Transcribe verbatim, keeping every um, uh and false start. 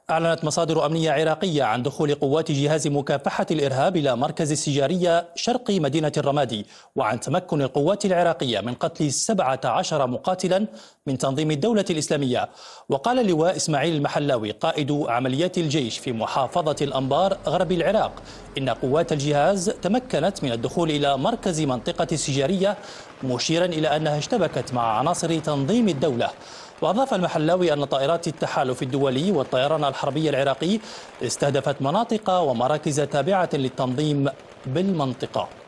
أعلنت مصادر أمنية عراقية عن دخول قوات جهاز مكافحة الإرهاب إلى مركز السجارية شرق مدينة الرمادي، وعن تمكن القوات العراقية من قتل سبعة عشر مقاتلا من تنظيم الدولة الإسلامية. وقال اللواء إسماعيل المحلاوي قائد عمليات الجيش في محافظة الأنبار غرب العراق إن قوات الجهاز تمكنت من الدخول إلى مركز منطقة السجارية، مشيرا إلى أنها اشتبكت مع عناصر تنظيم الدولة. وأضاف المحلاوي أن طائرات التحالف الدولي والطيران الحربي العراقي استهدفت مناطق ومراكز تابعة للتنظيم بالمنطقة.